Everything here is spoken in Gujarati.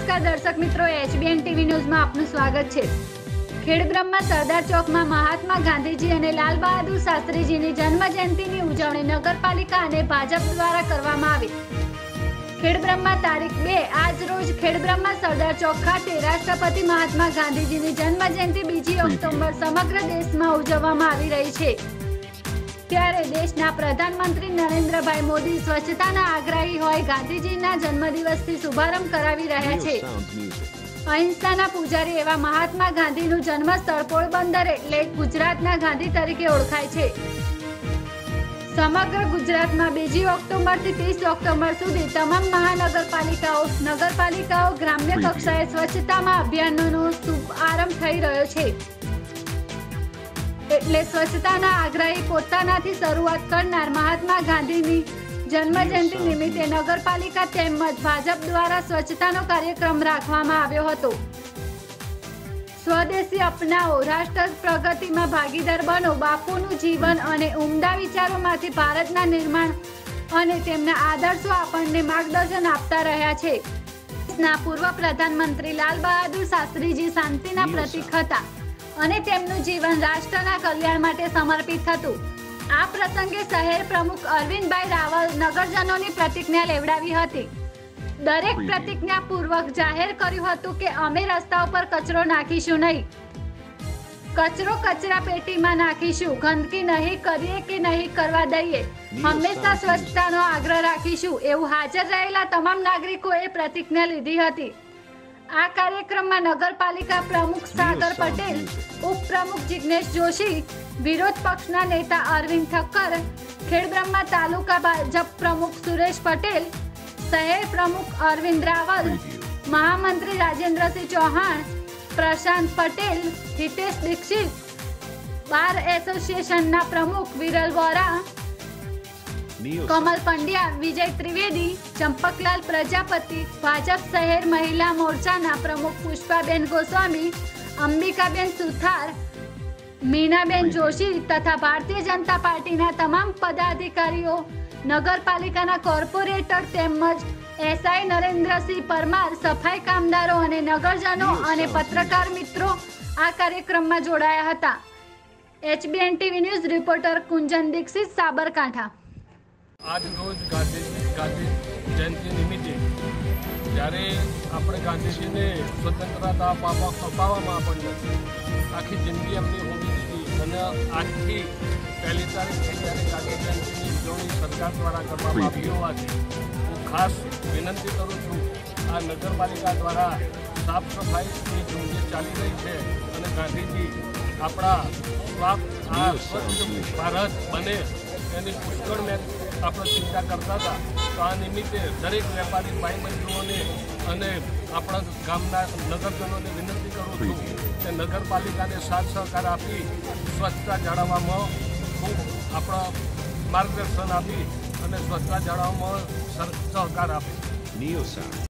नमस्कार दर्शक मित्रों, एचबीएन टीवी न्यूज में आपનું સ્વાગત છે। ખેડબ્રહ્મા સરદાર ચોકમાં મહાત્મા ગાંધીજી અને લાલ બહાદુર શાસ્ત્રીજીની જન્મ જયંતિની ઉજવણી નગરપાલિકા અને ભાજપ દ્વારા કરવામાં આવી। ખેડબ્રહ્મા તારીખ 2 આજ રોજ ખેડબ્રહ્મા સરદાર ચોક ખાતે રાષ્ટ્રપતિ મહાત્મા ગાંધીજીની જન્મ જયંતિ 2 ઓક્ટોબર સમગ્ર દેશમાં ઉજવવામાં આવી રહી છે। ત્યારે દેશના પ્રધાનમંત્રી નરેન્દ્રભાઈ મોદી સ્વચ્છતાના આગ્રહી હોય ગાંધીજીના જન્મદિવસથી શુભારંભ કરાવી રહ્યા છે। અહિંસાના પૂજારી એવા મહાત્મા ગાંધીનું જન્મસ્થળ પોરબંદર એટલે ગુજરાતના ગાંધી તરીકે ઓળખાય છે। સમગ્ર ગુજરાતમાં 2 ઓક્ટોબરથી 30 ઓક્ટોબર સુધી તમામ નગરપાલિકાઓ ગ્રામ્ય કક્ષાએ સ્વચ્છતામાં અભિયાનનો શુભારંભ થઈ રહ્યો છે। એટલે સ્વચ્છતાના આગ્રહી પોતાનાથી શરૂઆત કરનાર મહાત્મા ગાંધીની જન્મજયંતિ નિમિત્તે નગરપાલિકા તેમજ ભાજપ દ્વારા સ્વચ્છતાનો કાર્યક્રમ રાખવામાં આવ્યો હતો। સ્વદેશી અપનાવો, રાષ્ટ્ર પ્રગતિમાં ભાગીદાર બનો, બાપુનું જીવન અને ઉમદા વિચારોમાંથી ભારતના નિર્માણ અને તેમના આદર્શો આપણને માર્ગદર્શન આપતા રહ્યા છે। દેશના પૂર્વ પ્રધાનમંત્રી લાલ બહાદુર શાસ્ત્રીજી શાંતિના પ્રતીક હતા અને તેમનું જીવન રાષ્ટ્રના કલ્યાણ માટે સમર્પિત હતું। આ પ્રસંગે શહેર પ્રમુખ અરવિંદભાઈ રાવલ નગરજનોની પ્રતિજ્ઞા લેવડાવી હતી। દરેક પ્રતિજ્ઞા પૂર્વક જાહેર કર્યું હતું કે અમે રસ્તા ઉપર કચરો નાખીશું નહીં, કચરો કચરા પેટીમાં નાખીશું, ગંદકી નહીં કરીએ કે નહીં કરવા દઈએ, હંમેશા સ્વચ્છતાનો આગ્રહ રાખીશું એવું હાજર રહેલા તમામ નાગરિકોએ પ્રતિજ્ઞા લીધી હતી। આ કાર્યક્રમમાં નગરપાલિકા પ્રમુખ સાગર પટેલ, ઉપપ્રમુખ જિગ્નેશ જોશી, વિરોધ પક્ષના નેતા અરવિંદ ઠક્કર, ખેડબ્રહ્મા તાલુકા ભાજપ પ્રમુખ સુરેશ પટેલ, શહેર પ્રમુખ અરવિંદ રાવલ, મહામંત્રી રાજેન્દ્રસિંહ ચૌહાણ, પ્રશાંત પટેલ, હિતેશ દીક્ષિત, બાર એસોસિએશનના પ્રમુખ વિરલ વોરા, કમલ પંડ્યા, વિજય ત્રિવેદી, ચંપકલાલ પ્રજાપતિ, ભાજપ શહેર મહિલા મોરચાના પ્રમુખ પુષ્પાબેન ગોસ્વામી, અંબિકાબેન સુથાર, મીનાબેન જોશી તથા ભારતીય જનતા પાર્ટીના તમામ પદાધિકારીઓ, નગરપાલિકાના કોર્પોરેટર તેમજ એસઆઈ નરેન્દ્રસિંહ પરમાર, સફાઈ કામદારો અને નગરજનો અને પત્રકાર મિત્રો આ કાર્યક્રમમાં જોડાયા હતા। HBN TV news reporter Kunjan Dixit, Sabarkantha. आज रोज गांधी जयंती निमित्ते જ્યારે આપણે ગાંધીજીને સ્વતંત્રતા અપાવવામાં આપણને આખી જિંદગી એમની હોવી દીધી અને આજથી 1 તારીખથી જ્યારે ગાંધી જયંતિની ઉજવણી સરકાર દ્વારા કરવામાં આવી હોવાથી હું ખાસ વિનંતી કરું છું, આ નગરપાલિકા દ્વારા સાફ સફાઈની ઝુંબેશ ચાલી રહી છે અને ગાંધીજી આપણા સ્વચ્છ ભારત બને એની પુષ્કળ મેં આપણે ચિંતા કરતા હતા। તો આ નિમિત્તે દરેક વેપારી ભાઈ બંધુઓને અને આપણા ગામના નગરજનોને વિનંતી કરું છું કે નગરપાલિકાને સાથ સહકાર આપી સ્વચ્છતા જાળવવામાં ખૂબ આપણા માર્ગદર્શન આપી અને સ્વચ્છતા જાળવવામાં સહકાર આપે।